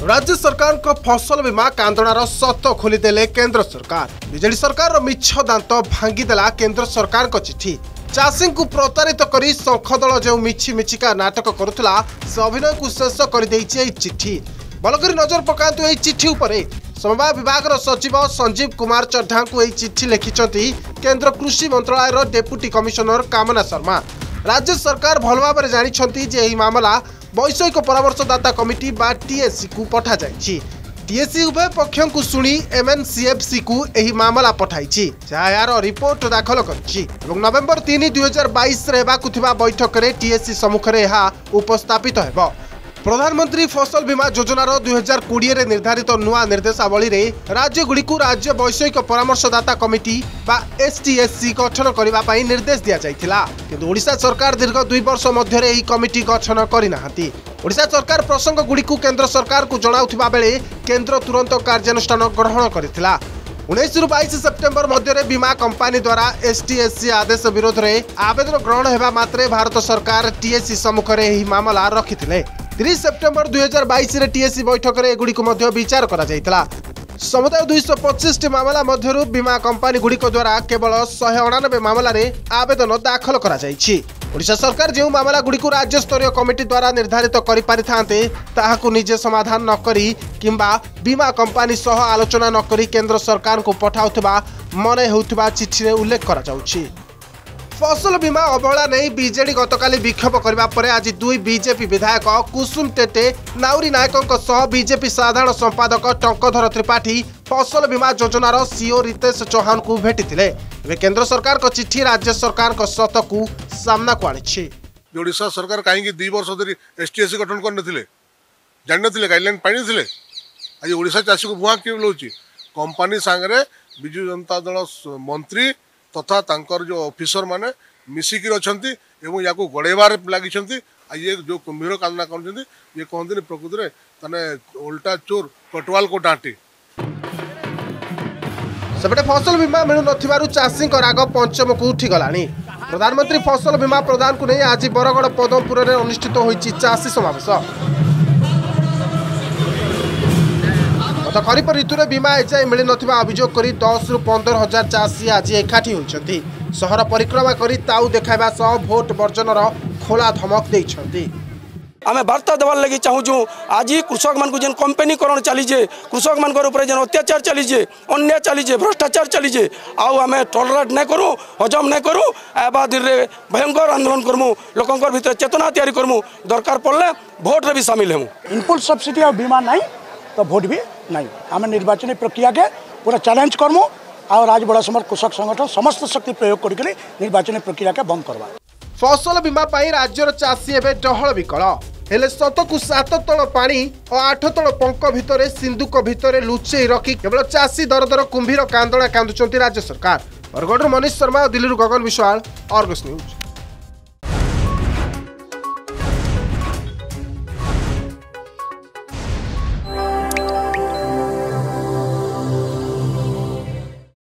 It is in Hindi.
राज्य सरकार को फसल बीमा कांदणार सत खोलीदेले केंद्र सरकार। बीजेडी सरकार मिछ दांत भांगीदेला केंद्र सरकार को चिठी। चाषी को प्रतारित कर शंखदल जो मिछि मिछिका नाटक करुला से अभिनय को शेष कर चिठी। भलकर नजर पकातु यह चिठी उपरे समवाय विभाग सचिव संजीव कुमार चड्ढा को यह चिठी लिखिं केंद्र कृषि मंत्रालय डेप्यूटी कमिशनर कामना शर्मा। राज्य सरकार भल भाव जानी यह मामला वैषयिक परामर्शदाता कमिटी बा टीएससी को पठा जाइछि। टीएससी उभय पक्षों को शुणी एमएनसीएफसी को यह मामला पठाई यार रिपोर्ट दाखल कर नवेम्बर 3, 2022 बैठक में टीएससी सम्मुखें यह उपस्थापित होब। प्रधानमंत्री फसल बीमा योजनार 2020 रे निर्धारित नुआ निर्देशावली रे राज्यगुड़िक राज्य वैषयिक परामर्शदाता कमिटी बा एसटीएससी गठन करने निर्देश दिया जाइथिला, किंतु ओडिशा सरकार दीर्घ 2 वर्ष मध्य यह कमिटी गठन करनाहांती। ओडिशा सरकार प्रसंग गुड़िक केंद्र सरकार को जणाउथिबा बेले केंद्र तुरंत कार्यानुष्ठान ग्रहण करथिला। 19 ରୁ 22 सेप्टेम्बर मध्य बीमा कंपनी द्वारा एसटीएससी आदेश विरोध में आवेदन ग्रहण होगा मात्रे भारत सरकार टीएससी सम्मुखें यह मामला रखिथिले। 30 सेप्टेम्बर 2022 रे टीएससी बैठक में एगुड़ी विचार करा जाइतला। समुदाय 225 मामला मध्यरु बीमा कंपनी गुड़िक द्वारा केवल 199 मामला रे आवेदन दाखल करा जाइछि। ओडिशा सरकार जो मामला गुड़िक राज्य स्तरीय कमिटी द्वारा निर्धारित करि पारिथांते ताहाकु निजे समाधान न करी किंबा बीमा कंपनी सह आलोचना न करी केंद्र सरकार को पठाउथबा मने होउथबा चिठी रे उल्लेख करा जाउछि। फसल बीमा अवहेला नहीं बीजेडी गतकाली विक्षोभ करबा परे आज 2 बीजेपी विधायक कुसुम टेटे नाउरी नायकों सह बीजेपी साधारण संपादक टंकधर त्रिपाठी फसल बीमा योजनार सीओ रितेश चौहान को भेटिथिले। केंद्र सरकार को चिट्ठी राज्य सरकार को सत को सामना को आनी। ओडिशा सरकार कहीं 2 वर्ष धरी एसटीएससी गठन करते जानते गाइडलाइन पाई आज ओडिशा चाषी को भुआ क्यों लौची कंपनी सांगे विजु जनता दल मंत्री तथा तांकर जो ऑफिसर माने मिसिकी रचंती एवं या को गड़ेबार लगी ये जो कुंभीर कांदना कर ये कहते प्रकृति में तने उल्टा चोर कटवाल को डांटे। सेपटे फसल बीमा मिलु नथिबारु चाषी राग पंचम को उठीगला। प्रधानमंत्री फसल बीमा प्रदान को नहीं आज बरगड़ पदमपुर में अनुष्ठित होईछि चाषी समावेश। गत खरीफ ऋतु में बीमा एजाए मिल नथिबा अभियोग करी 10 ରୁ 15 हजार चाषी आज एकाठी होइछन्ति। शहर परिक्रमा करी ताऊ देखाइबा सह भोट वर्जनर खोला धमक देइछन्ति। आमे वार्ता देवार लगी चाहूँ आज कृषक मान जेन कंपनीकरण चलीजे कृषक मान जेन अत्याचार चलीजे अन्याय चलीजे भ्रष्टाचार चलीजे आउ आमे टॉलरेट नहीं करूँ हजम नहीं करूँ बाद भयंकर आंदोलन करमु लोकंर भीतर चेतना तैयारी करमु दरकार पड़े भोट रे भी शामिल हूँ। इनपुट सब्सिडी और बीमा नहीं तो भोट भी नहीं आम निर्वाचन प्रक्रिया के पूरा चैलेंज करमु और आज बड़ा समर कृषक संगठन समस्त शक्ति प्रयोग करके निर्वाचन प्रक्रिया के बंद करवा। फसल बीमा पाई राज्यर चाषी एवं डहल विकल हेले 7 को 7 तल पानी और 8 तल पंक भितर सिंधुक भितर लुचेई रखी केवल चाषी दर दर कुंभीर कांदणा कांदुचंती राज्य सरकार। बरगढ़ मनीष शर्मा और दिल्ली गगन विश्वाल, आर्गस न्यूज।